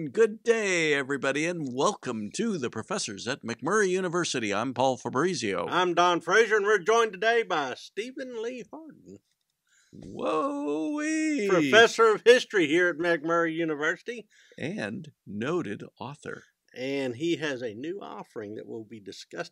And good day, everybody, and welcome to the professors at McMurray University. I'm Paul Fabrizio. I'm Don Frazier, and we're joined today by Stephen Lee Hardin, Whoa-wee! Professor of History here at McMurray University. And noted author. And he has a new offering that we'll be discussing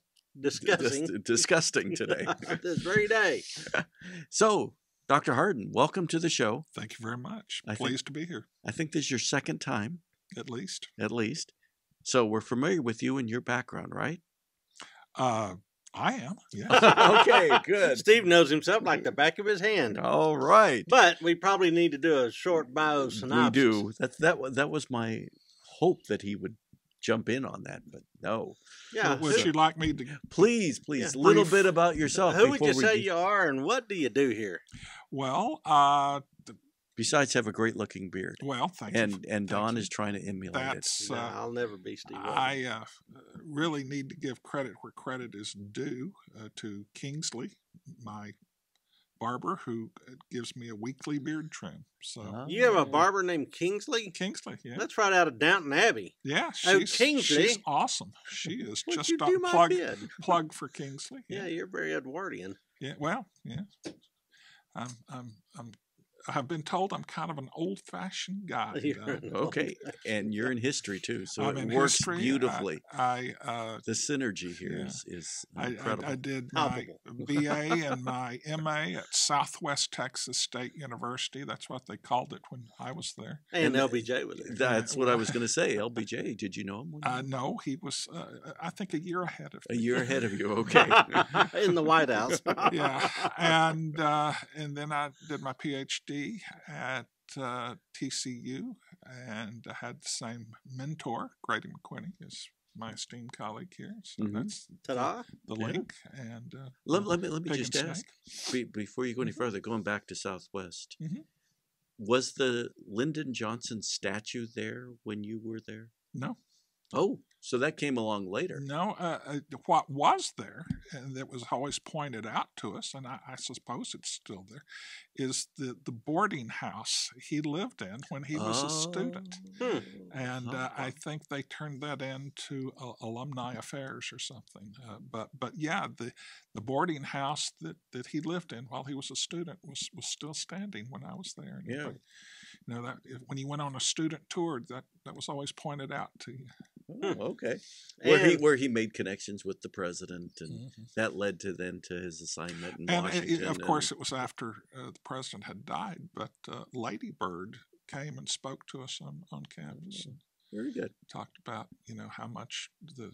today. This very day. So, Dr. Hardin, welcome to the show. Thank you very much. Pleased to be here. I think this is your second time. At least. So we're familiar with you and your background, right? I am, yes. Okay, good. Steve knows himself like the back of his hand. All right. But we probably need to do a short bio synopsis. We do. That was my hope that he would jump in on that, but no. Yeah. Would you like me to? Please, a little bit about yourself. Who would you say you are, and what do you do here? Well, besides have a great-looking beard. Well, thank you. And Don is trying to emulate it. No, I'll never be Steve. I really need to give credit where credit is due to Kingsley, my barber, who gives me a weekly beard trim. So you have a barber named Kingsley? Kingsley, yeah. That's right out of Downton Abbey. Yeah, Kingsley. She's awesome. She is just a plug for Kingsley. Yeah, you're very Edwardian. Yeah, well, yeah. I've been told I'm kind of an old-fashioned guy. Okay, and you're in history too, so it works history, beautifully. The synergy here is incredible. I did my BA and my MA at Southwest Texas State University. That's what they called it when I was there. And LBJ was there. That's what I was going to say. LBJ, did you know him? No, he was, I think, a year ahead of me. A year ahead of you, okay. In the White House. Yeah, and then I did my PhD at TCU, and I had the same mentor, Grady McQuinney, is my esteemed colleague here. So that's the link. And let me just ask before you go any further. Going back to Southwest, was the Lyndon Johnson statue there when you were there? No. Oh, so that came along later. No, what was there, and that was always pointed out to us, and I suppose it's still there, is the boarding house he lived in when he was a student. And I think they turned that into alumni affairs or something. But yeah, the boarding house that he lived in while he was a student was still standing when I was there. And yeah. That when he went on a student tour, that was always pointed out to you. Oh, okay. Where he made connections with the president, and that led to his assignment in Washington. Of course, it was after the president had died, but Lady Bird came and spoke to us on campus. And very good. Talked about how much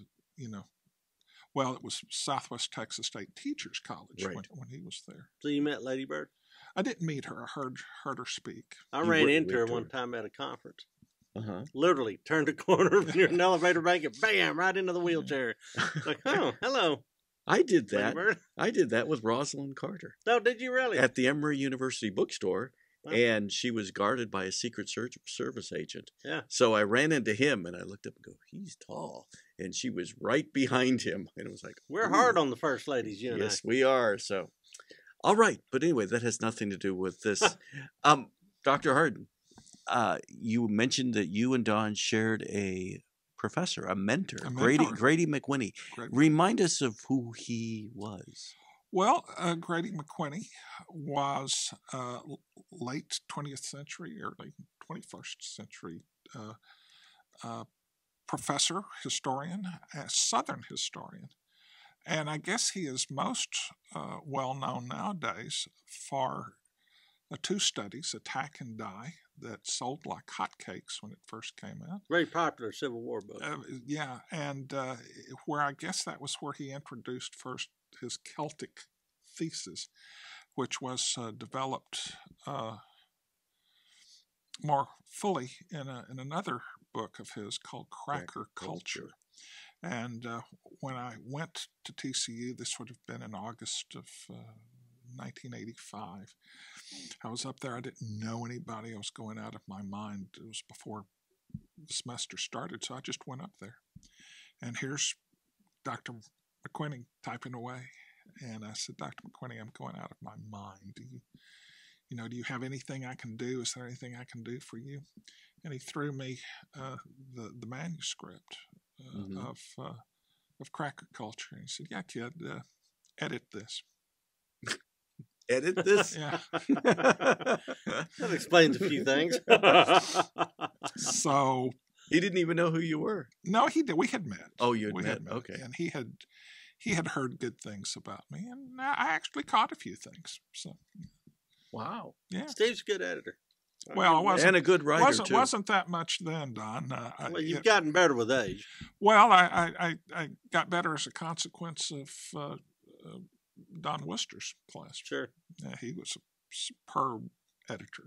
well, it was Southwest Texas State Teachers College when he was there. So you met Lady Bird? I didn't meet her. I heard her speak. I ran into her one time at a conference. Literally turned a corner near an elevator bank and bam, right into the wheelchair. Like, oh, hello. I did that. I did that with Rosalind Carter. No, did you really? At the Emory University bookstore. Wow. And she was guarded by a Secret Service agent. Yeah. So I ran into him and I looked up and go, he's tall. And she was right behind him. And it was like, we're hard on the first ladies, you and Yes, we are. So, all right. But anyway, that has nothing to do with this. Dr. Hardin, you mentioned that you and Don shared a professor, a mentor. Grady McQuinney. Remind us of who he was. Well, Grady McQuinney was late 20th century, early 21st century professor, historian, a Southern historian. And I guess he is most well known nowadays for two studies, Attack and Die, that sold like hotcakes when it first came out. Very popular Civil War book. Yeah, and where I guess that was where he introduced first his Celtic thesis, which was developed more fully in another book of his called Cracker Culture. And when I went to TCU, this would have been in August of 1985. I was up there. I didn't know anybody. I was going out of my mind. It was before the semester started, so I just went up there. And here's Dr. McQuinney typing away. And I said, Dr. McQuinney, I'm going out of my mind. Do you have anything I can do? Is there anything I can do for you? and he threw me the manuscript of Cracker Culture. And he said, "Yeah, kid, edit this." Edit this? Yeah. That explains a few things. So he didn't even know who you were. No, he did. We had met. Oh, you had met. Okay. And he had heard good things about me, and I actually caught a few things. So, wow. Yeah. Steve's a good editor. Well, I wasn't, and a good writer too. Wasn't that much then, Don. Well, you've gotten better with age. Well, I got better as a consequence of Don Worcester's class. Sure. Yeah, he was a superb editor.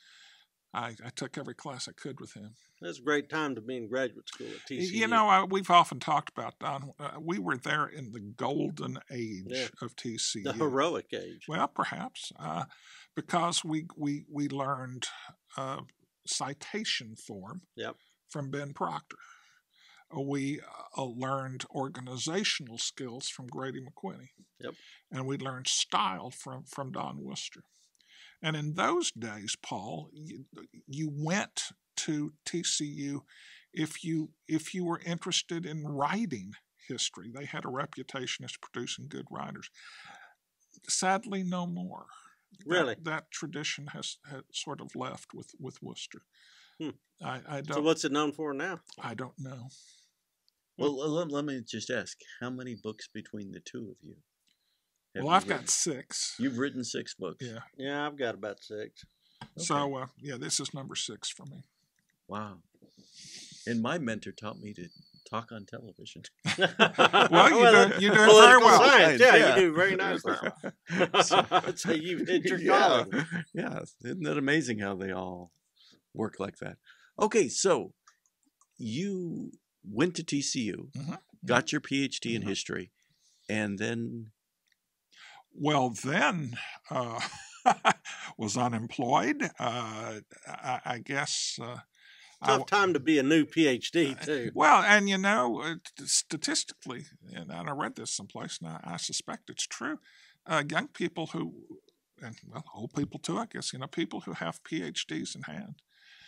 I took every class I could with him. That's a great time to be in graduate school at TCU. You know, we've often talked about, Don, we were there in the golden age of TCU. The heroic age. Well, perhaps, because we learned citation form from Ben Proctor. We learned organizational skills from Grady McQuinney. Yep. And we learned style from Don Worcester. And in those days, Paul, you went to TCU if you were interested in writing history. They had a reputation as producing good writers. Sadly, no more. Really? That tradition has sort of left with Worcester. I don't. So what's it known for now? I don't know. Well, let me just ask, how many books between the two of you? Well, I've got 6. You've written 6 books. Yeah. Yeah, I've got about 6. Okay. So, this is number 6 for me. Wow. And my mentor taught me to talk on television. Well, you do very well. Science. Yeah, you do very nicely. So you've hit your calling. Yeah. Isn't that amazing how they all work like that? Okay, so you went to TCU, got your PhD in history, and then... Well, then was unemployed. I guess... Tough time to be a new PhD, too. Well, and you know, statistically, and I read this someplace, and I suspect it's true, young people who, and well, old people too, I guess, you know, people who have PhDs in hand,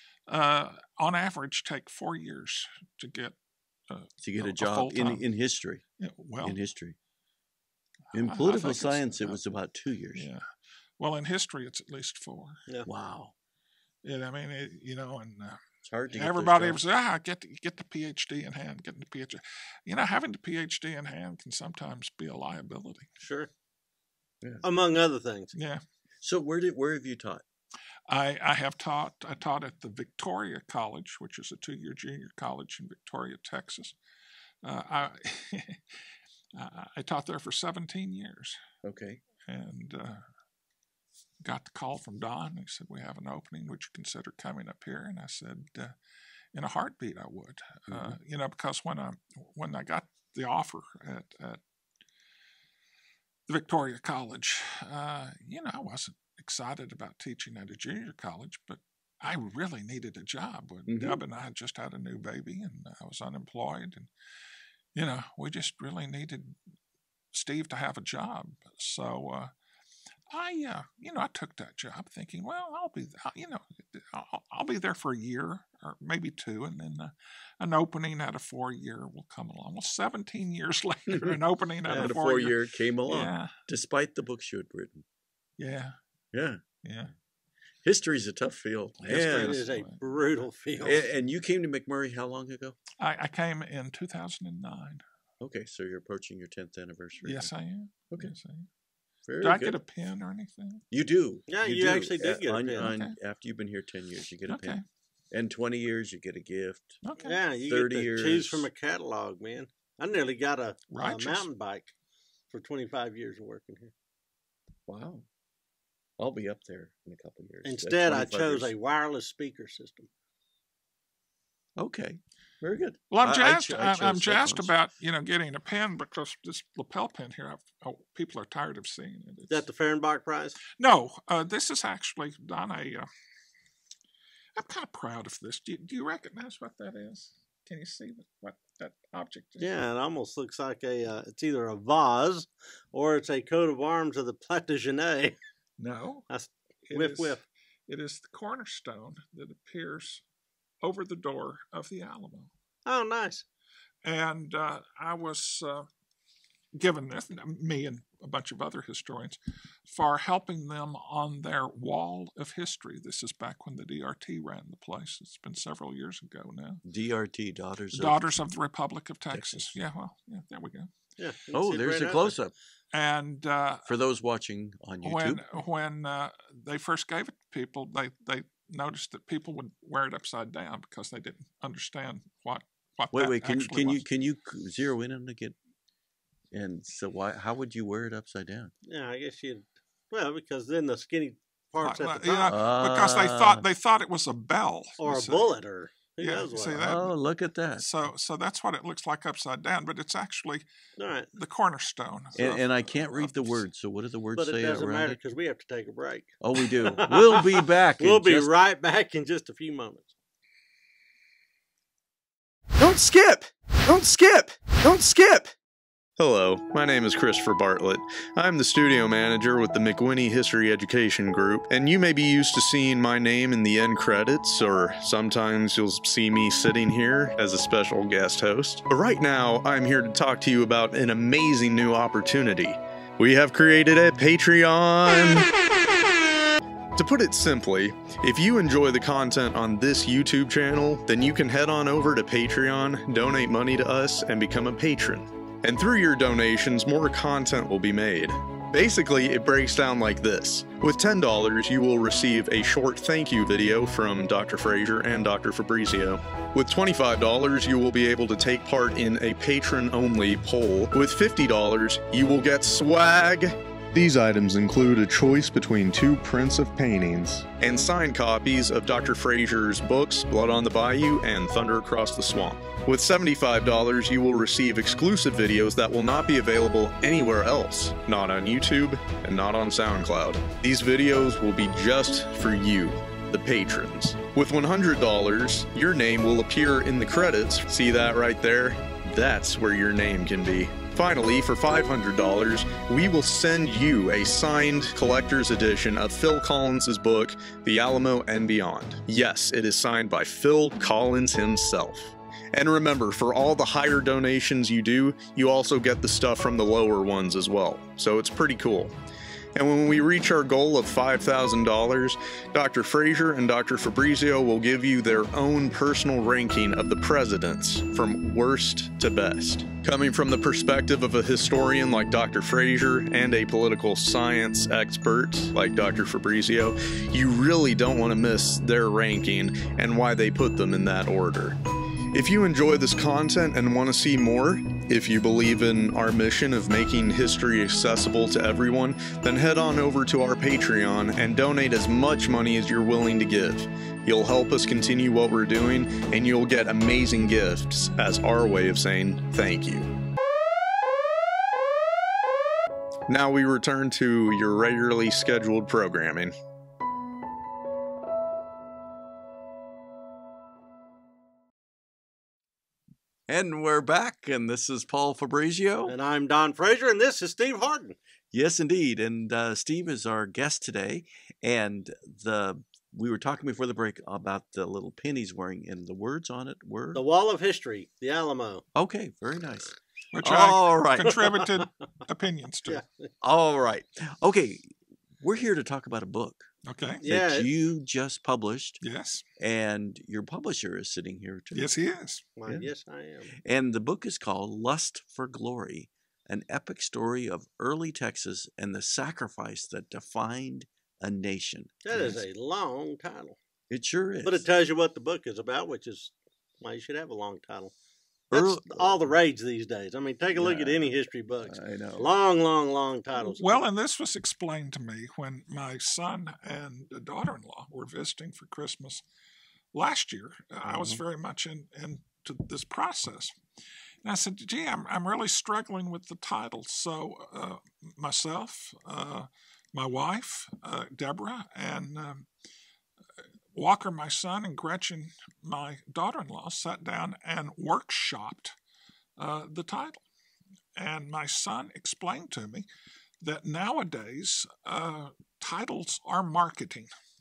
on average, take 4 years to get a job in history. Yeah, well, in history. In political science, it was about 2 years. Yeah. Well, in history, it's at least 4. Yeah. Wow. Yeah, I mean, you know, and it's hard to everybody was get the PhD in hand, getting the PhD. You know, having the PhD in hand can sometimes be a liability. Sure. Yeah. Among other things. Yeah. So where have you taught? I taught at the Victoria College, which is a 2-year junior college in Victoria, Texas. I taught there for 17 years. Okay. And got the call from Don. He said, "We have an opening. Would you consider coming up here?" And I said, in a heartbeat, I would. You know, because when I got the offer at the Victoria College, you know, I wasn't excited about teaching at a junior college, but I really needed a job. Deb and I had just had a new baby, and I was unemployed, and you know, we just really needed Steve to have a job. So I took that job thinking, well, I'll be there for a year or maybe 2, and then an opening at a 4-year will come along. Well, 17 years later, an opening at a 4-year came along, despite the books you had written. Yeah. Yeah. Yeah. History's a tough field. History is a brutal field. And you came to McMurray how long ago? I came in 2009. Okay, so you're approaching your 10th anniversary. Yes, I am. Okay. Yes, I am. Very Did I good. get a pin or anything? You do. Yeah, you actually did get a pin. Okay. After you've been here 10 years, you get a pin. And 20 years, you get a gift. Okay. Yeah, you 30 get to years. choose from a catalog, man. I nearly got a Righteous. mountain bike for 25 years of working here. Wow. I'll be up there in a couple of years. Instead, I chose a wireless speaker system. Okay. Very good. Well, I'm jazzed. I I'm jazzed about getting a pen, because this lapel pin here, people are tired of seeing it. Is that the Fehrenbach Prize? No, this is actually, Don. I'm kind of proud of this. Do you recognize what that is? Can you see what that object is? Yeah, it almost looks like it's either a vase or it's a coat of arms of the Plantagenet. No, That's whiff. It is the cornerstone that appears over the door of the Alamo. Oh, nice. And I was given this, me and a bunch of other historians, for helping them on their wall of history. This is back when the DRT ran the place. It's been several years ago now. DRT, Daughters of the Republic of Texas. Yeah, well, yeah, there we go. Yeah. Oh, there's a close-up. And for those watching on YouTube, when they first gave it to people, they noticed that people would wear it upside down because they didn't understand what wait, can you zero in on it again? And so how would you wear it upside down? Yeah, I guess because then the skinny parts at the top. Yeah, because they thought it was a bell or a bullet or who knows what. See that? Oh, look at that. So that's what it looks like upside down, but it's actually the cornerstone. And I can't read the words, so what do the words say? But it doesn't matter because we have to take a break. Oh, we do. We'll be back. We'll be right back in just a few moments. Don't skip! Don't skip! Don't skip! Hello, my name is Christopher Bartlett. I'm the studio manager with the McWhinney History Education Group, and you may be used to seeing my name in the end credits, or sometimes you'll see me sitting here as a special guest host. But right now, I'm here to talk to you about an amazing new opportunity. We have created a Patreon. To put it simply, if you enjoy the content on this YouTube channel, then you can head on over to Patreon, donate money to us, and become a patron. And through your donations, more content will be made. Basically, it breaks down like this. With $10, you will receive a short thank you video from Dr. Frazier and Dr. Fabrizio. With $25, you will be able to take part in a patron-only poll. With $50, you will get swag. These items include a choice between 2 prints of paintings and signed copies of Dr. Frazier's books, Blood on the Bayou and Thunder Across the Swamp. With $75, you will receive exclusive videos that will not be available anywhere else, not on YouTube and not on SoundCloud. These videos will be just for you, the patrons. With $100, your name will appear in the credits. See that right there? That's where your name can be. Finally, for $500, we will send you a signed collector's edition of Phil Collins' book, The Alamo and Beyond. Yes, it is signed by Phil Collins himself. And remember, for all the higher donations you do, you also get the stuff from the lower ones as well. So it's pretty cool. And when we reach our goal of $5,000, Dr. Frazier and Dr. Fabrizio will give you their own personal ranking of the presidents from worst to best. Coming from the perspective of a historian like Dr. Frazier and a political science expert like Dr. Fabrizio, you really don't want to miss their ranking and why they put them in that order. If you enjoy this content and want to see more, if you believe in our mission of making history accessible to everyone, then head on over to our Patreon and donate as much money as you're willing to give. You'll help us continue what we're doing, and you'll get amazing gifts as our way of saying thank you. Now we return to your regularly scheduled programming. And we're back, and this is Paul Fabrizio. And I'm Don Frazier, and this is Steve Hardin. Yes, indeed. And Steve is our guest today. And we were talking before the break about the little pin he's wearing, and the words on it were? The Wall of History, the Alamo. Okay, very nice. Which I contributed opinions to. Yeah. All right. Okay, we're here to talk about a book. Okay. That you just published. Yes. And your publisher is sitting here too. Yes, he is. Well, yeah. Yes, I am. And the book is called Lust for Glory, an epic story of early Texas and the sacrifice that defined a nation. That is a long title. It sure is. But it tells you what the book is about, which is why you should have a long title. That's all the rage these days. I mean, take a look at any history books. I know. Long titles. Well, and this was explained to me when my son and daughter-in-law were visiting for Christmas last year. I was very much into this process. And I said, gee, I'm really struggling with the title. So myself, my wife, Deborah, and Walker, my son, and Gretchen, my daughter-in-law, sat down and workshopped the title. And my son explained to me that nowadays titles are marketing.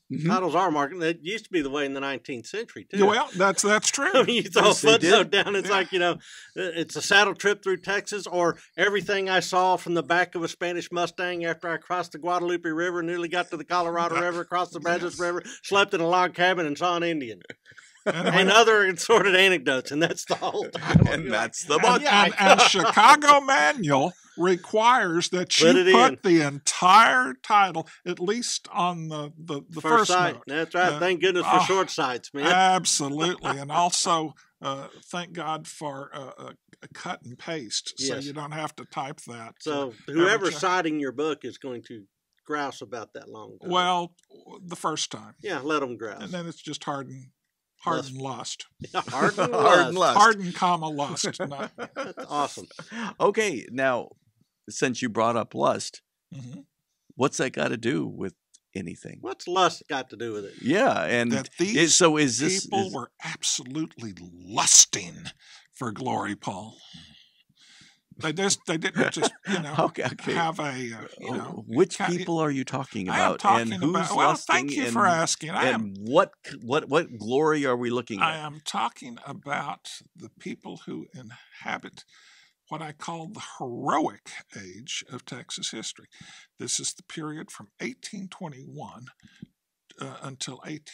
Titles are marked. It used to be the way in the 19th century, too. Well, that's true. I mean, you throw a footnote down, it's like, it's a saddle trip through Texas, or everything I saw from the back of a Spanish Mustang after I crossed the Guadalupe River, nearly got to the Colorado River, crossed the Brazos River, slept in a log cabin, and saw an Indian. And other assorted anecdotes, and that's the whole title. And that's the book. And Chicago Manual requires that you put the entire title, at least on the first sight. note. That's right. Thank goodness for short sights, man. Absolutely. And also, thank God for a cut and paste, so you don't have to type that. So whoever's citing your book is going to grouse about that long time. Well, the first time. Yeah, let them grouse. And then it's just Hardin lust. Yeah, Hardin lust. Hardin, comma, lust. That's awesome. Okay, now, since you brought up lust, what's that got to do with anything? What's lust got to do with it? Yeah, and that these people were absolutely lusting for glory, Paul. They didn't just have a which people are you talking about? I am talking and who's about. Well, thank you for asking. What glory are we looking at? I am talking about the people who inhabit what I call the heroic age of Texas history. This is the period from 1821 until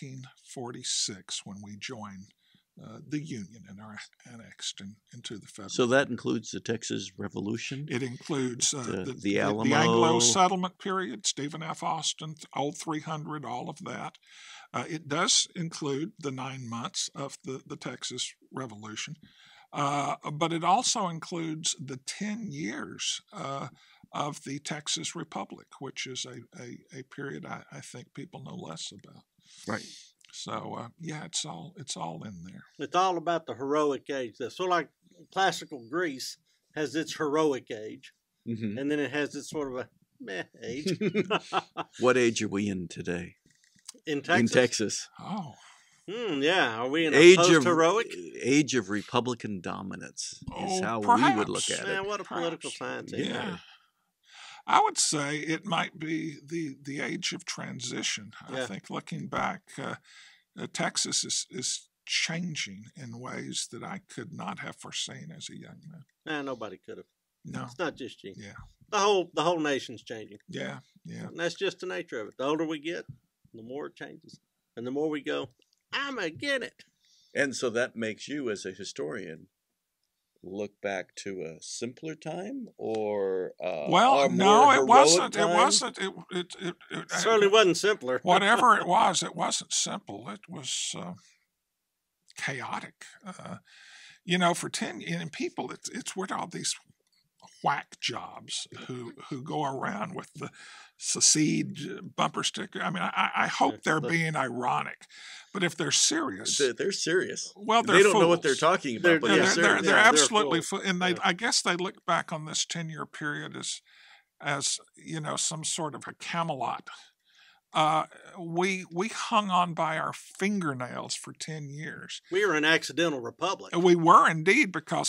1846, when we joined the Union and are annexed into the federal. So that includes the Texas Revolution? It includes the Alamo. The Anglo settlement period, Stephen F. Austin, Old 300, all of that. It does include the 9 months of the Texas Revolution, but it also includes the 10 years of the Texas Republic, which is a period I think people know less about. Right. So it's all in there. It's all about the heroic age. So like classical Greece has its heroic age, and then it has its sort of a meh age. What age are we in today? In Texas. In Texas. Oh. Yeah. Are we in a post-heroic? Age of Republican dominance is how perhaps. we would look at it. Man, what a political science. Yeah. I would say it might be the age of transition. I think looking back, Texas is changing in ways that I could not have foreseen as a young man. Nobody could have. No. It's not just you. Yeah. The whole nation's changing. Yeah. And that's just the nature of it. The older we get, the more it changes. And the more we go, I'm again it. And so that makes you, as a historian, look back to a simpler time, or well, no, it wasn't. Time? It wasn't. It certainly wasn't simpler. Whatever it wasn't simple. It was chaotic. For 10 people, it's with all these whack jobs who go around with the secede bumper sticker. I mean, I hope they're being ironic, but if they're serious, they're serious. Well, they don't fools. know what they're talking about. They're absolutely and I guess they look back on this 10-year period as some sort of a Camelot. We hung on by our fingernails for 10 years. We were an accidental republic. We were indeed, because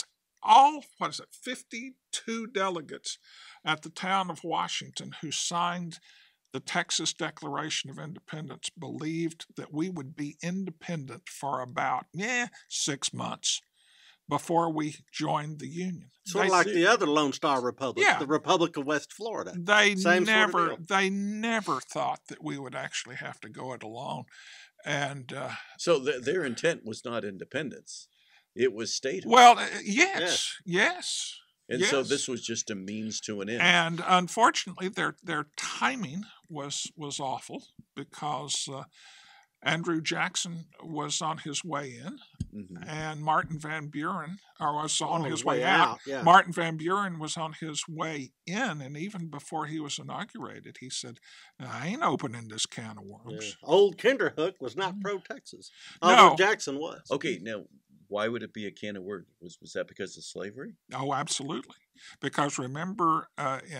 52 delegates at the town of Washington who signed the Texas Declaration of Independence believed that we would be independent for about 6 months before we joined the Union. Sort of like the other Lone Star Republic, the Republic of West Florida. They never thought that we would actually have to go it alone. And so their intent was not independence. It was statehood. Well, yes. And so this was just a means to an end. And unfortunately, their timing was awful, because Andrew Jackson was on his way in, and Martin Van Buren was on his way out. Yeah. Martin Van Buren was on his way in, and even before he was inaugurated, he said, I ain't opening this can of worms. Yeah. Old Kinderhook was not pro-Texas. No. Jackson was. Okay, now, why would it be a can of worms? Was that because of slavery? Oh, absolutely. Because remember, in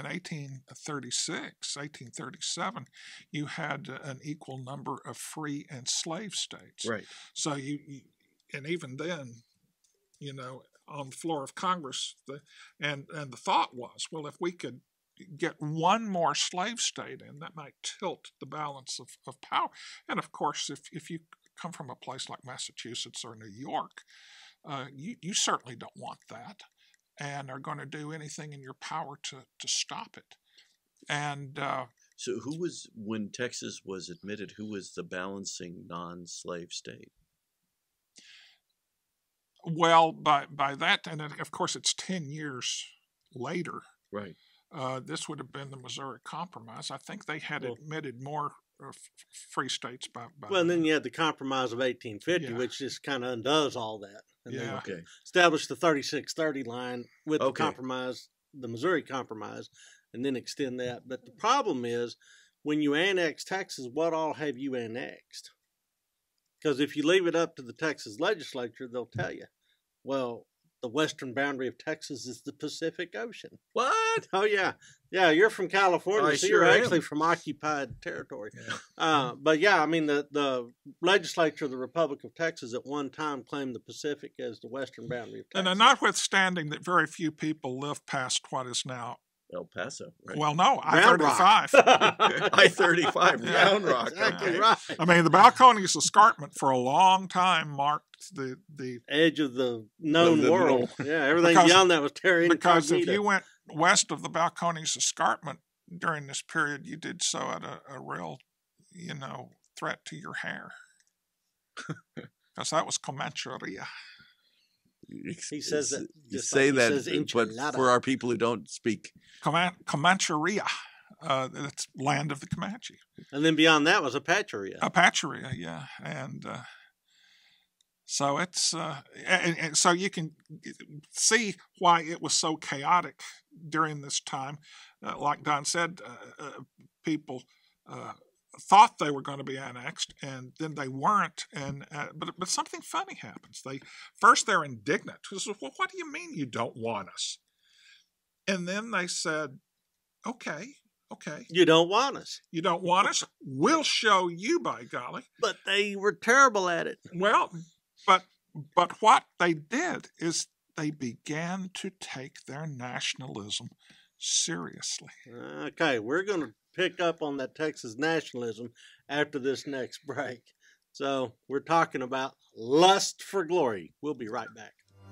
1837, you had an equal number of free and slave states. Right. So and even then, on the floor of Congress, and the thought was, well, if we could get one more slave state in, that might tilt the balance of power. And of course, if you come from a place like Massachusetts or New York, you certainly don't want that, and are going to do anything in your power to stop it. And so who was, when Texas was admitted, who was the balancing non-slave state? Well, by that, and of course it's 10 years later. Right. This would have been the Missouri Compromise. I think they had admitted more free states by well, and then you had the Compromise of 1850, Yeah. which just kind of undoes all that. And Yeah. Okay. established the 3630 line with the Compromise, the Missouri Compromise, and then extend that. But the problem is, when you annex Texas, what all have you annexed? Because if you leave it up to the Texas legislature, they'll tell you, well, the western boundary of Texas is the Pacific Ocean. What? Oh, yeah. Yeah, you're from California, I so sure you're am. actually from occupied territory. Yeah. But yeah, I mean, the legislature of the Republic of Texas at one time claimed the Pacific as the western boundary of Texas. And notwithstanding that very few people live past what is now, El Paso, right? well, no, Round Rock. I-35. I-35, Yeah. Round Rock. Exactly Okay. right. I mean, the Balcones Escarpment for a long time marked the Edge of the known The world. Yeah, everything Because- beyond that was terra because if incognita. you went west of the Balcones Escarpment during this period, you did so at a real, threat to your hair. Because that was Comancheria. He says that. You just say like he that, says but enchilada. for our people who don't speak. Comancheria. That's land of the Comanche. And then beyond that was Apacheria. Apacheria, yeah. And so it's, and so you can see why it was so chaotic during this time. Like Don said, people thought they were going to be annexed, and then they weren't. And but something funny happens. They're indignant. Well, what do you mean you don't want us? And then they said, okay. You don't want us. You don't want us? We'll show you, by golly. But they were terrible at it. Well, but what they did is they began to take their nationalism seriously. Okay, we're going to pick up on that Texas nationalism after this next break. So we're talking about lust for glory. We'll be right back.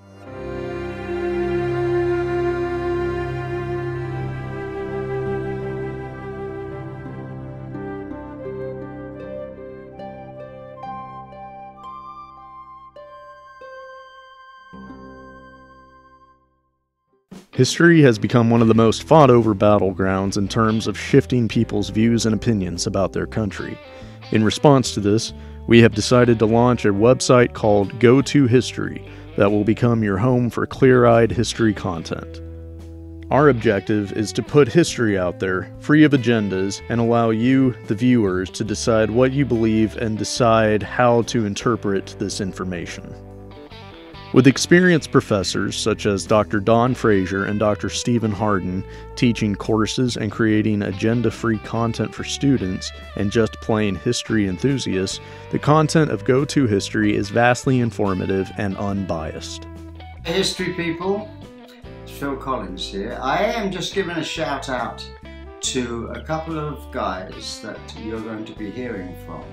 History has become one of the most fought-over battlegrounds in terms of shifting people's views and opinions about their country. In response to this, we have decided to launch a website called Go To History that will become your home for clear-eyed history content. Our objective is to put history out there, free of agendas, and allow you, the viewers, to decide what you believe and decide how to interpret this information. With experienced professors such as Dr. Don Frazier and Dr. Stephen Hardin teaching courses and creating agenda-free content for students and just plain history enthusiasts, the content of Go To History is vastly informative and unbiased. History people, it's Phil Collins here. I am just giving a shout out to a couple of guys that you're going to be hearing from.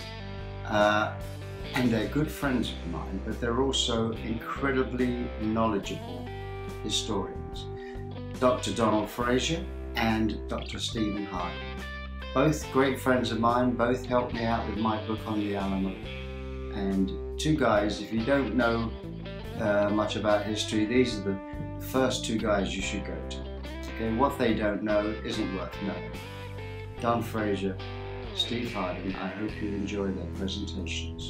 And they're good friends of mine, but they're also incredibly knowledgeable historians. Dr. Donald Frazier and Dr. Stephen Hardin. Both great friends of mine, both helped me out with my book on the Alamo. And two guys, if you don't know much about history, these are the first two guys you should go to. Okay, what they don't know isn't worth knowing. Don Frazier, Steve Hardin, I hope you enjoy their presentations.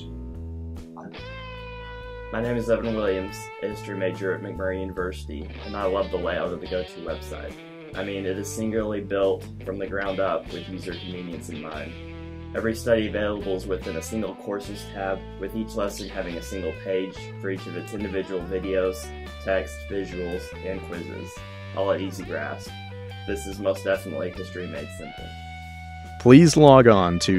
My name is Evan Williams, a history major at McMurray University, and I love the layout of the Go To website. I mean, it is singularly built from the ground up with user convenience in mind. Every study available is within a single courses tab, with each lesson having a single page for each of its individual videos, text, visuals, and quizzes, all at easy grasp. This is most definitely history made simple. Please log on to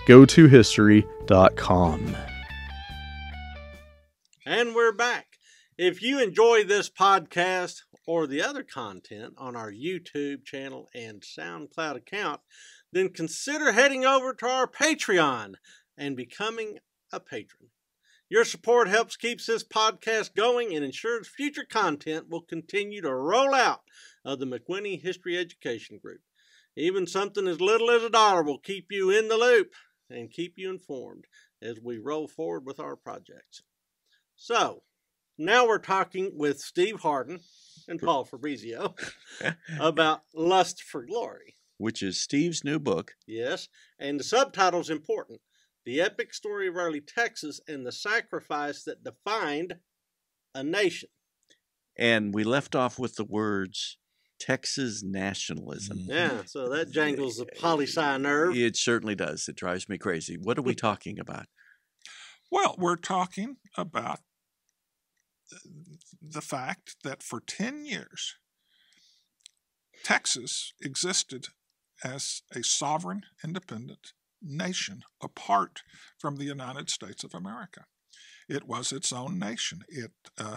www.gotohistory.com. And we're back. If you enjoy this podcast or the other content on our YouTube channel and SoundCloud account, then consider heading over to our Patreon and becoming a patron. Your support helps keep this podcast going and ensures future content will continue to roll out of the McWhinney History Education Group. Even something as little as $1 will keep you in the loop and keep you informed as we roll forward with our projects. So, now we're talking with Steve Hardin and Paul Fabrizio about Lust for Glory. Which is Steve's new book. Yes, and the subtitle's important. The epic story of early Texas and the sacrifice that defined a nation. And we left off with the words Texas nationalism. Yeah, so that jangles the poli-sci nerve. It certainly does. It drives me crazy. What are we talking about? Well, we're talking about the fact that for 10 years, Texas existed as a sovereign, independent nation apart from the United States of America. It was its own nation. It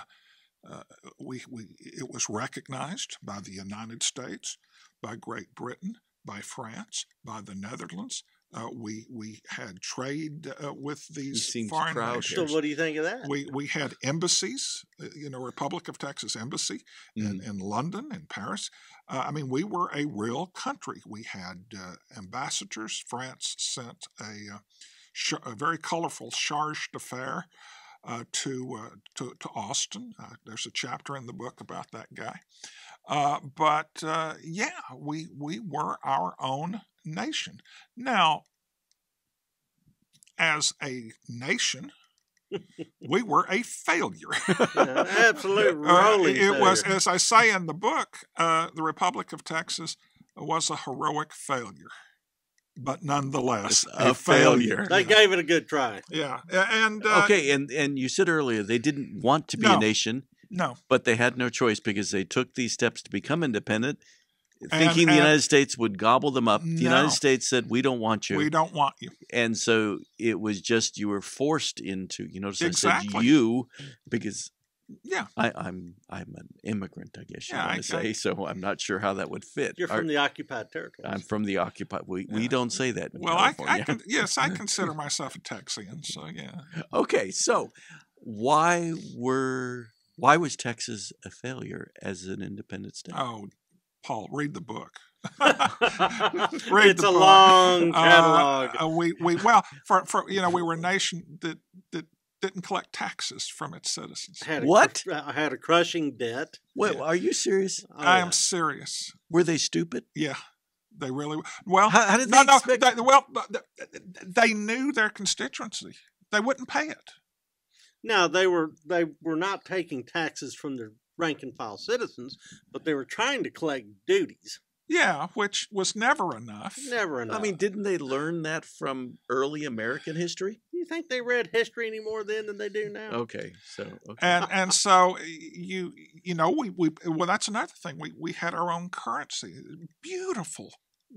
was recognized by the United States, by Great Britain, by France, by the Netherlands. We had trade with these foreign nations. So what do you think of that? We had embassies, Republic of Texas Embassy in London and Paris. I mean, we were a real country. We had ambassadors. France sent a very colorful charge d'affaires to Austin. There's a chapter in the book about that guy. We were our own nation. Now, as a nation, we were a failure. Absolute rolling It was, as I say in the book, the Republic of Texas was a heroic failure, but nonetheless a failure. They gave it a good try. Yeah, and okay, and you said earlier they didn't want to be a nation. No, but they had no choice because they took these steps to become independent, thinking the United States would gobble them up. The United States said, "We don't want you. We don't want you." And so it was just you were forced into. So exactly. I said you because yeah, I'm an immigrant, I guess you want to say. So I'm not sure how that would fit. You're from the occupied territory. I'm from the occupied. We don't say that. In well, California. I consider myself a Texian. So yeah. Okay, so why was Texas a failure as an independent state? Oh, Paul, read the book. It's a long catalog. We were a nation that didn't collect taxes from its citizens. Had a crushing debt. Wait, are you serious? I am serious. Were they stupid? Yeah, they really. Well, how did they expect? They knew their constituency. They wouldn't pay it. Now, they were not taking taxes from the rank and file citizens, but they were trying to collect duties. Yeah, which was never enough. Never enough. I mean, didn't they learn that from early American history? Do you think they read history any more then than they do now? Okay, so and so well, that's another thing. We had our own currency, beautiful,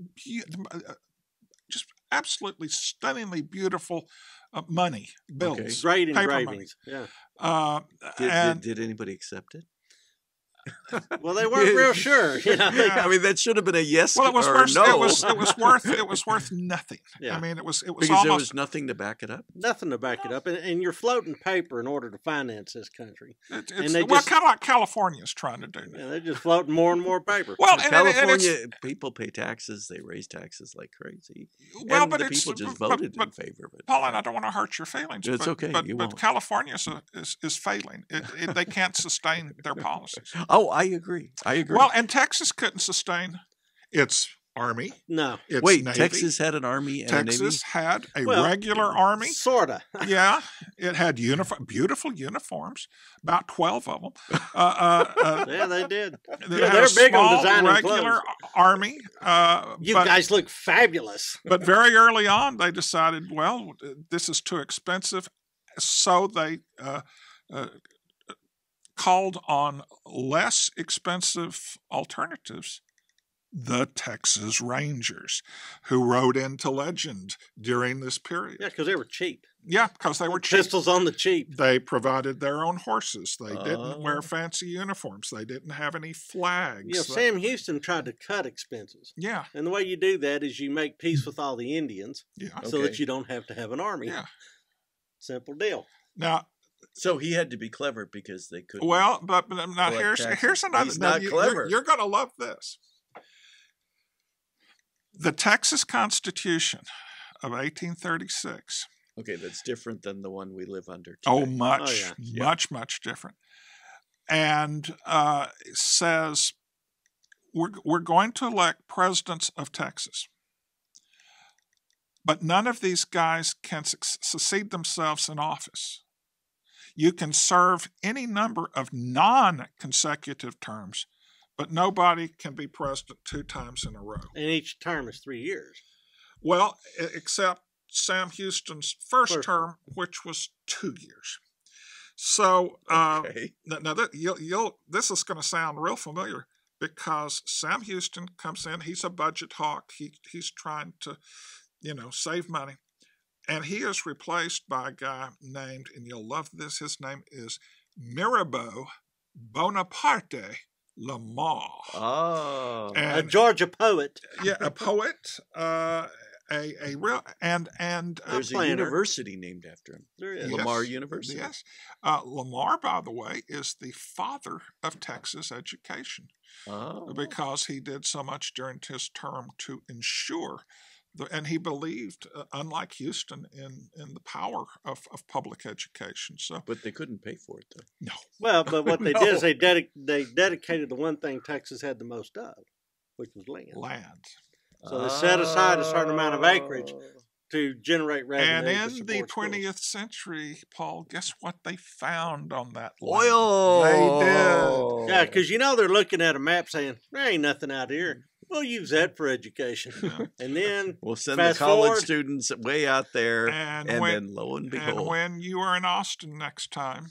just absolutely stunningly beautiful money, bills, okay. Great engravings. Yeah. Did anybody accept it? Well, they weren't real sure. I mean, that should have been a yes well, it was or worth, no. It was worth nothing. Yeah. I mean, it was because almost, there was nothing to back it up. Nothing to back it up, and you're floating paper in order to finance this country. Kind of like California's trying to do now. Yeah, they're just floating more and more paper. Well, California people pay taxes; they raise taxes like crazy. Well, and but the people just voted in favor of it. Paul, and I don't want to hurt your feelings. It's okay. But California is failing. They can't sustain their policies. Oh, I agree. Well, and Texas couldn't sustain its army. No. Its Wait, Navy. Texas had an army and a navy? Texas had a regular army. Sorta. Yeah. It had beautiful uniforms, about 12 of them. Yeah, they did. They're big on designing regular clothes. Army. You guys look fabulous. But very early on, they decided, well, this is too expensive. So they called on less expensive alternatives the Texas Rangers, who rode into legend during this period. Yeah, because they were cheap. Yeah, because they were cheap. Pistols on the cheap. They provided their own horses. They didn't wear fancy uniforms. They didn't have any flags. You know, Sam Houston tried to cut expenses. Yeah. And the way you do that is you make peace with all the Indians so that you don't have to have an army. Yeah. Simple deal. Now, so he had to be clever because they couldn't. well, but now here's another. He's now not clever. You're going to love this. The Texas Constitution of 1836. Okay, that's different than the one we live under today. Oh, much different. And says we're going to elect presidents of Texas, but none of these guys can succeed themselves in office. You can serve any number of non-consecutive terms, but nobody can be president 2 times in a row. And each term is 3 years. Well, except Sam Houston's first term, which was 2 years. So now this is going to sound real familiar because Sam Houston comes in. He's a budget hawk. He's trying to, save money. And he is replaced by a guy named, and you'll love this, his name is Mirabeau Bonaparte Lamar. Oh. A Georgia poet. Yeah, a poet, a real, and there's a university named after him. There is. Lamar University. Yes. Lamar, by the way, is the father of Texas education because he did so much during his term to ensure and he believed, unlike Houston, in the power of public education. So, but they couldn't pay for it, though. No. Well, but what they did is they dedicated the one thing Texas had the most of, which was land. Land. So they set aside a certain amount of acreage to generate revenue. And in the 20th century, Paul, guess what they found on that land? Oil. They did. Yeah, because they're looking at a map saying, there ain't nothing out here. We'll use that for education. And then we'll send the college students way out there, and then lo and behold. And when you are in Austin next time,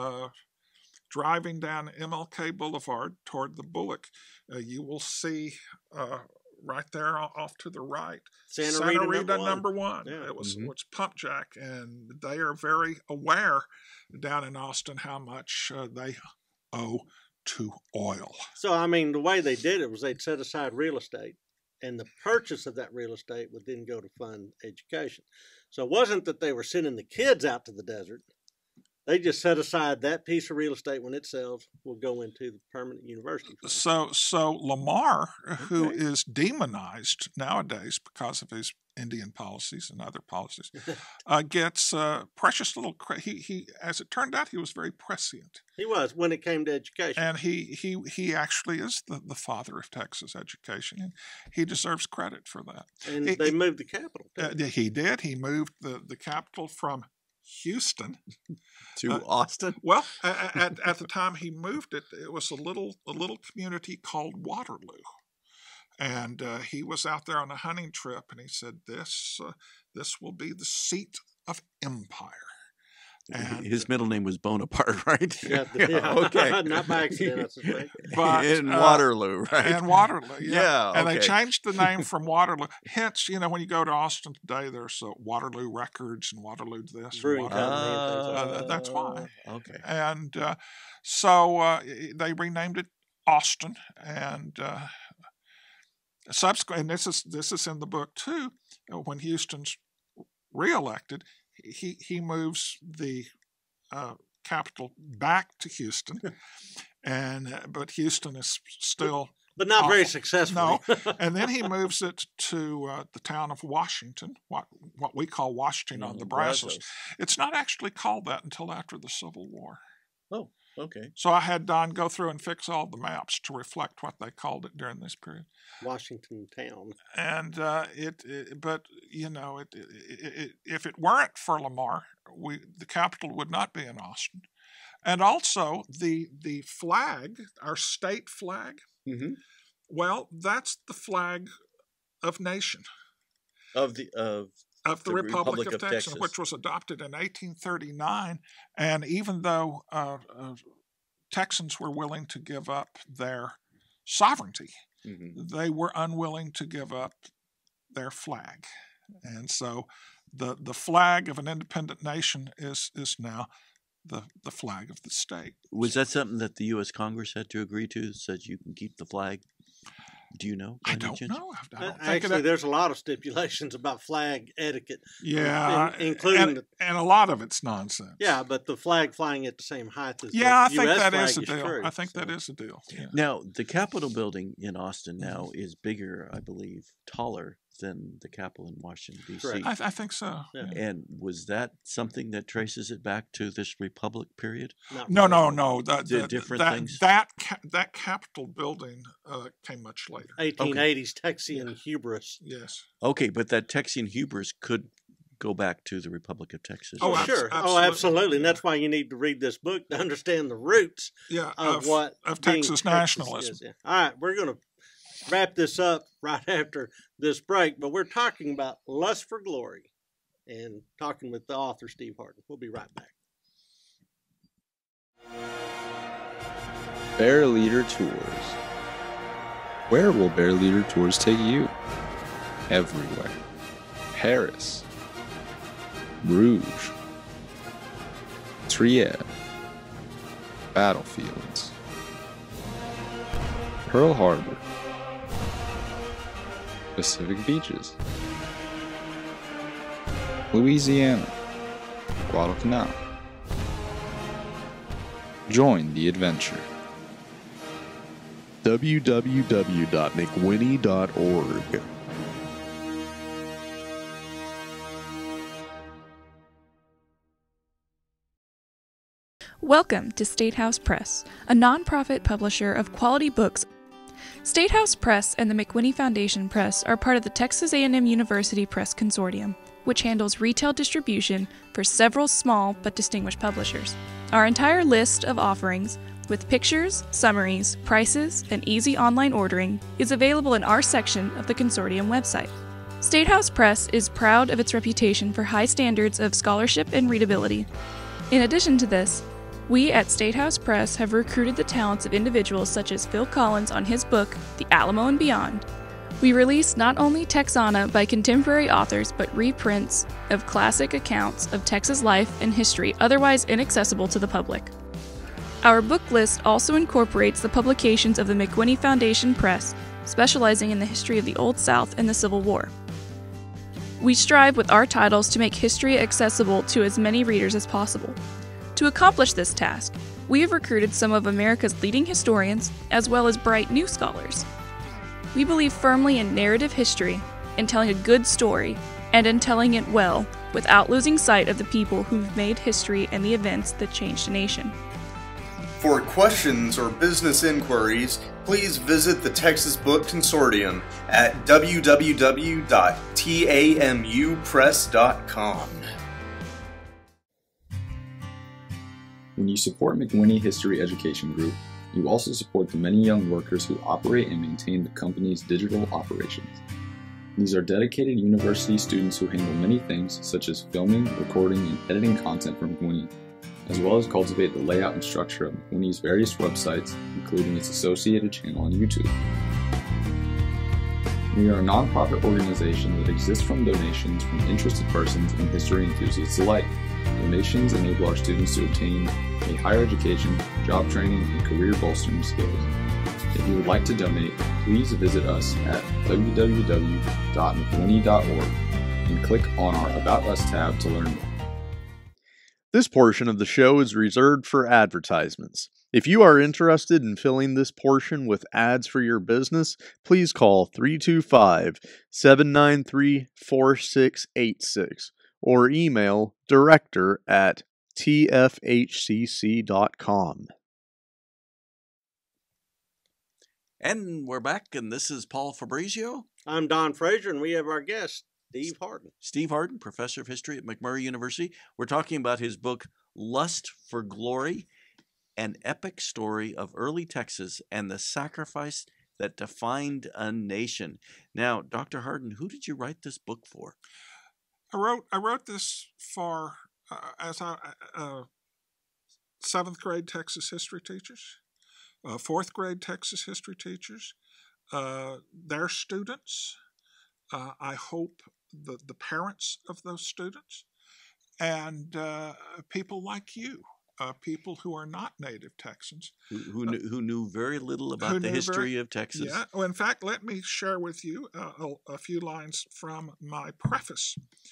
driving down MLK Boulevard toward the Bullock, you will see right there off to the right, Santa Rita number 1. Yeah. It was Pump Jack, and they are very aware down in Austin how much they owe to oil. So, the way they did it was they'd set aside real estate, and the purchase of that real estate would then go to fund education. So it wasn't that they were sending the kids out to the desert. They just set aside that piece of real estate when it sells will go into the permanent university fund. So Lamar, who is demonized nowadays because of his Indian policies and other policies, gets precious little credit. He, as it turned out, he was very prescient. He was when it came to education, and he actually is the father of Texas education, and he deserves credit for that. And they moved the capital. He did. He moved the capital from Houston to Austin. Well, at the time he moved it, it was a little community called Waterloo. And he was out there on a hunting trip, and he said, "This will be the seat of empire." And his middle name was Bonaparte, right? Yeah. Okay. Not by accident, I suspect. But, in Waterloo, right? In Waterloo, yeah. Okay. And they changed the name from Waterloo. Hence, when you go to Austin today, there's Waterloo Records and Waterloo this. Brewing company. That's why. Okay. And so they renamed it Austin, and subsequent. And this is in the book too. When Houston's reelected, he moves the capital back to Houston, but Houston is still, but not very successful. No, and then he moves it to the town of Washington, what we call Washington on the Brazos. It's not actually called that until after the Civil War. Oh, okay. So I had Don go through and fix all the maps to reflect what they called it during this period. Washington town. And if it weren't for Lamar, the capital would not be in Austin. And also the flag, our state flag. Mm-hmm. Well, that's the flag of nation of the Republic of Texas, which was adopted in 1839. And even though Texans were willing to give up their sovereignty. Mhm. They were unwilling to give up their flag. And so the flag of an independent nation is now the flag of the state. Was that something that the U.S. Congress had to agree to, said you can keep the flag? Do you know? by I any don't chance? know. I don't think Actually, there's a lot of stipulations about flag etiquette. yeah, including and a lot of it's nonsense. yeah, but the flag flying at the same height as Yeah, I the think U.S. that flag is a deal. true. I think So, that is a deal. Yeah. Now, the Capitol building in Austin now is bigger, I believe, taller than the Capitol in Washington, D.C. Correct. I think so. Yeah. Yeah. And was that something that traces it back to this Republic period? not No. The different things? That Capitol building came much later. 1880s Texian hubris. Yes. Okay, but that Texian hubris could go back to the Republic of Texas. Oh, Oh, sure. Oh, absolutely. And that's why you need to read this book to understand the roots Yeah. of what of being Texas Texas nationalism. is. Yeah. All right, we're going to wrap this up right after this break, but we're talking about Lust for Glory and talking with the author, Steve Hardin. We'll be right back. Bear Leader Tours. Where will Bear Leader Tours take you? Everywhere. Paris, Bruges, Trieste, battlefields, Pearl Harbor, Pacific beaches, Louisiana, Guadalcanal. Join the adventure. www.mcwhinney.org. Welcome to State House Press, a nonprofit publisher of quality books. State House Press and the McWhinney Foundation Press are part of the Texas A&M University Press Consortium, which handles retail distribution for several small but distinguished publishers. Our entire list of offerings, with pictures, summaries, prices, and easy online ordering, is available in our section of the consortium website. State House Press is proud of its reputation for high standards of scholarship and readability. In addition to this, we at State House Press have recruited the talents of individuals such as Phil Collins on his book, The Alamo and Beyond. We release not only texana by contemporary authors, but reprints of classic accounts of Texas life and history otherwise inaccessible to the public. Our book list also incorporates the publications of the McWhinney Foundation Press, specializing in the history of the Old South and the Civil War. We strive with our titles to make history accessible to as many readers as possible. To accomplish this task, we have recruited some of America's leading historians, as well as bright new scholars. We believe firmly in narrative history, in telling a good story, and in telling it well, without losing sight of the people who've made history and the events that changed a nation. For questions or business inquiries, please visit the Texas Book Consortium at www.tamupress.com. When you support McWhinney History Education Group, you also support the many young workers who operate and maintain the company's digital operations. These are dedicated university students who handle many things such as filming, recording, and editing content for McWhinney, as well as cultivate the layout and structure of McWhinney's various websites, including its associated channel on YouTube. We are a nonprofit organization that exists from donations from interested persons and history enthusiasts alike. Donations enable our students to obtain a higher education, job training, and career bolstering skills. If you would like to donate, please visit us at www.mcwhinney.org and click on our About Us tab to learn more. This portion of the show is reserved for advertisements. If you are interested in filling this portion with ads for your business, please call 325-793-4686 or email director@tfhcc.com. And we're back, and this is Paul Fabrizio. I'm Don Frazier, and we have our guest, Steve Hardin. Steve Hardin, professor of history at McMurray University. We're talking about his book, Lust for Glory, an epic story of early Texas and the sacrifice that defined a nation. Now, Dr. Hardin, who did you write this book for? I wrote this for as seventh grade Texas history teachers. fourth grade Texas history teachers, their students. I hope the parents of those students, and people like you, people who are not native Texans. Who knew very little about the history of Texas. Yeah. Well, in fact, let me share with you a few lines from my preface.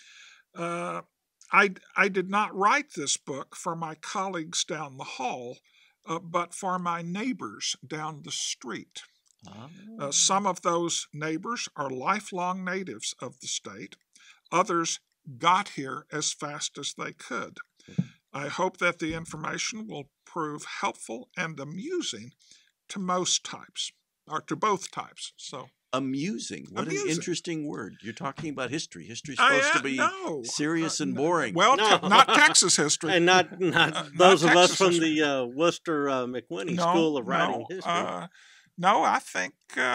I did not write this book for my colleagues down the hall, but for my neighbors down the street. Some of those neighbors are lifelong natives of the state. Others got here as fast as they could. I hope that the information will prove helpful and amusing to most types, or to both types. So amusing. What amusing. An interesting word. You're talking about history. History's supposed to be serious and boring. Well, not Texas history. And not those of us from the Worcester McWhinney School of Writing History. No, I think,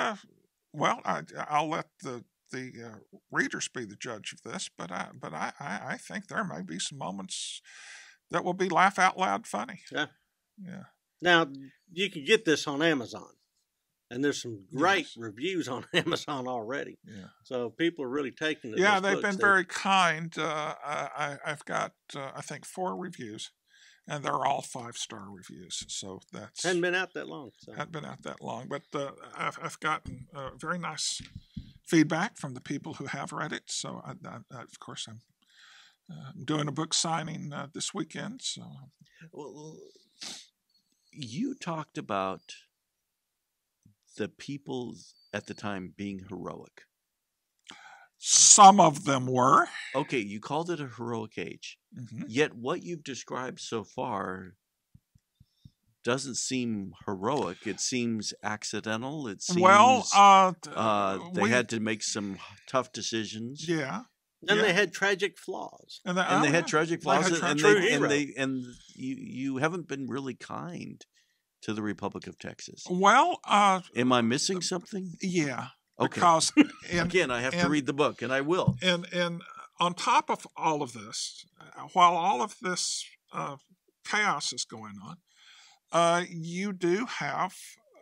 I'll let the readers be the judge of this, but I think there may be some moments that will be laugh out loud funny. Yeah. Yeah. Now, you can get this on Amazon, and there's some great reviews on Amazon already. Yeah. So people are really taking it. Yeah, they've been very kind. I've got, I think, 4 reviews, and they're all 5-star reviews. So that's hadn't been out that long. So. Hadn't been out that long, but I've gotten very nice feedback from the people who have read it. So of course I'm doing a book signing this weekend. So, well, you talked about the people at the time being heroic. Some of them were. Okay, you called it a heroic age. Mm-hmm. Yet what you've described so far doesn't seem heroic. It seems accidental. It seems they had to make some tough decisions. Yeah. And they had tragic flaws. And they had tragic flaws. And you haven't been really kind to the Republic of Texas. Well, am I missing something? Yeah. Okay. Because again, I have to read the book, and I will. And on top of all of this, while all of this chaos is going on, you do have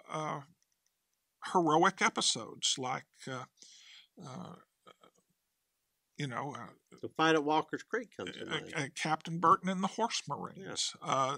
heroic episodes like, the fight at Walker's Creek comes to mind. Captain Burton and the Horse Marines. Yeah.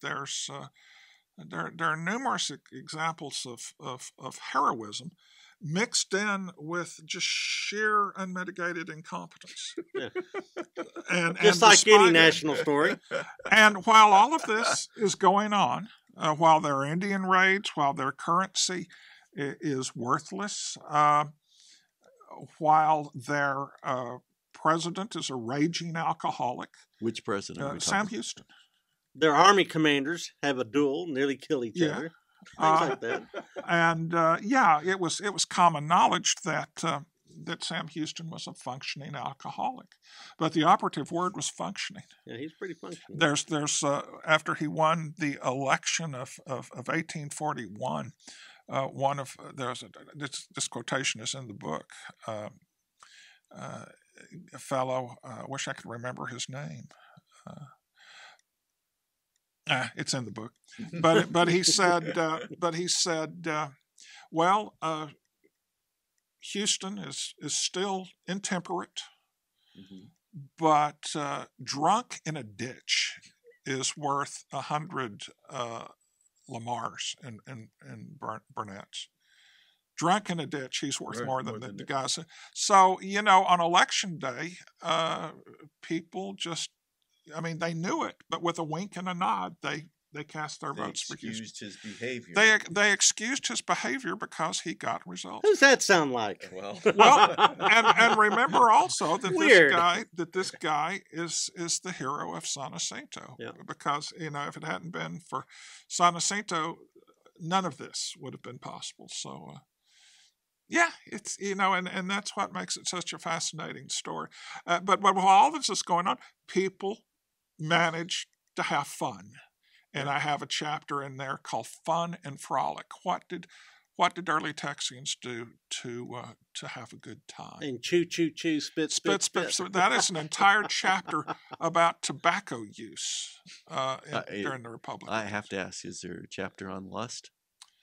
There are numerous examples of heroism mixed in with just sheer unmitigated incompetence. Yeah. and just like any national story. And while all of this is going on, while there are Indian raids, while their currency is worthless, while their president is a raging alcoholic. Which president? Sam Houston. Their army commanders have a duel, nearly kill each other. Things like that. And it was common knowledge that Sam Houston was a functioning alcoholic, but the operative word was functioning. Yeah, he's pretty functioning. There's after he won the election of 1841, this quotation is in the book. A fellow, I wish I could remember his name. It's in the book, but he said, Houston is still intemperate, but drunk in a ditch is worth 100 Lamars and Burnett's. Drunk in a ditch, he's worth more than the guys. So, on election day, people just, they knew it, but with a wink and a nod, they cast their votes for Houston. They excused his behavior. They excused his behavior because he got results. Who does that sound like? Well, and remember also that this guy is the hero of San Jacinto. Yeah. Because if it hadn't been for San Jacinto, none of this would have been possible. So. It's, and that's what makes it such a fascinating story. But while all this is going on, people manage to have fun. And I have a chapter in there called Fun and Frolic. What did early Texians do to have a good time? And chew, chew, chew, spit, spit, spit. So that is an entire chapter about tobacco use during the Republic. I have to ask, is there a chapter on lust?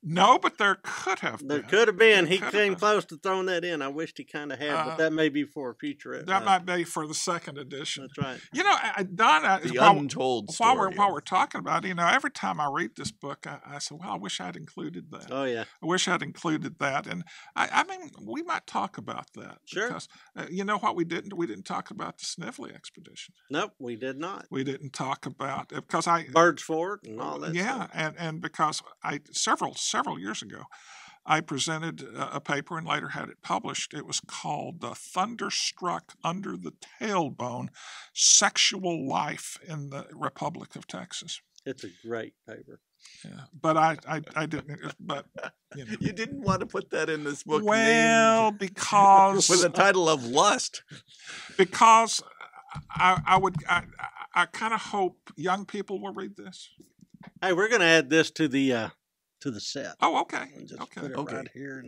No, but there could have been. There could have been. He Could have came been. close to throwing that in. I wished he kind of had, but that may be for a future. That might be for the second edition. That's right. You know, Don, The untold story. while we're talking about it, you know, every time I read this book, I say, well, I wish I'd included that. Oh, yeah. I wish I'd included that. And I mean, we might talk about that. Sure. Because you know what we didn't? We didn't talk about the Snively expedition. Nope, we did not. We didn't talk about because Birds Fort and all that yeah, stuff. and because several years ago, I presented a paper and later had it published. It was called Thunderstruck Under the Tailbone, Sexual Life in the Republic of Texas. It's a great paper. Yeah, but I didn't. But you know. You didn't want to put that in this book. Well, because with the title of Lust. Because I kind of hope young people will read this. Hey, we're going to add this to the set. Oh, okay. Just Okay. put it Okay. right here.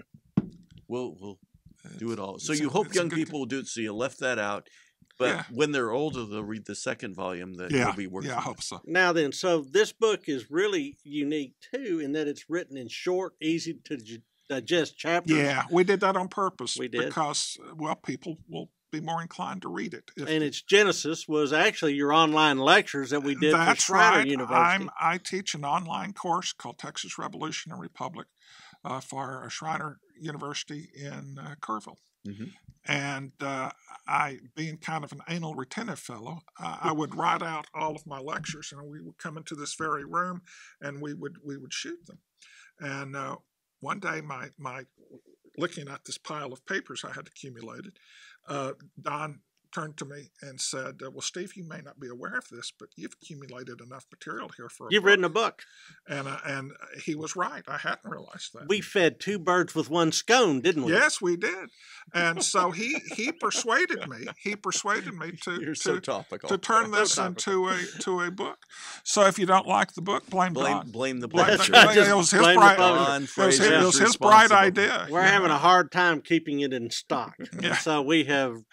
We'll do it all. So it's you a- hope it's a young good people will do it. So you left that out. But Yeah. when they're older, they'll read the second volume that Yeah, you'll be working yeah, I with. hope so. Now then, so this book is really unique too in that it's written in short, easy to digest chapters. Yeah, we did that on purpose. We did. Because, well, people will be more inclined to read it. And its genesis was actually your online lectures that we did for That's Schreiner right. University. I teach an online course called Texas Revolution and Republic for Schreiner University in Kerrville. Mm-hmm. And I, being kind of an anal retentive fellow, I would write out all of my lectures, and we would come into this very room, and we would shoot them. And one day, my looking at this pile of papers I had accumulated, Don turned to me and said, well, Steve, you may not be aware of this, but you've accumulated enough material here for a You've book. written a book. And he was right. I hadn't realized that. We fed two birds with one scone, didn't we? Yes, we did. And so he persuaded me. He persuaded me You're so topical. to turn this into a book. So if you don't like the book, blame Don. Blame the Blame publisher. right. it was his Blame the bright. publisher. It was his bright idea. We're having a hard time keeping it in stock. Yeah. So we've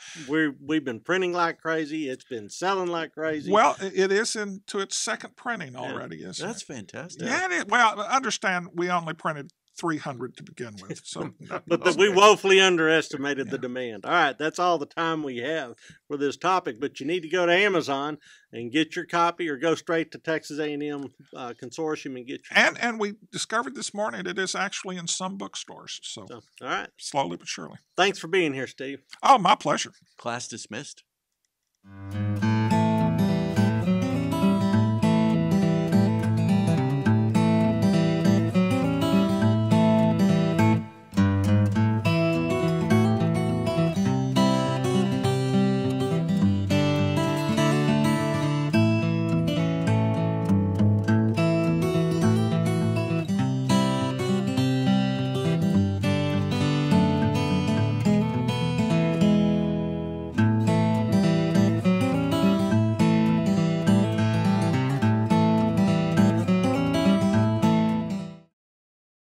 been printing like crazy. It's been selling like crazy. Well, it is into its second printing already, isn't That's it? fantastic. Yeah, well, understand we only printed 300 to begin with. So, but we woefully underestimated the demand. All right, that's all the time we have for this topic. But you need to go to Amazon and get your copy, or go straight to Texas A&M Consortium and get your. And we discovered this morning it is actually in some bookstores. So All right. slowly but surely. Thanks for being here, Steve. Oh, my pleasure. Class dismissed.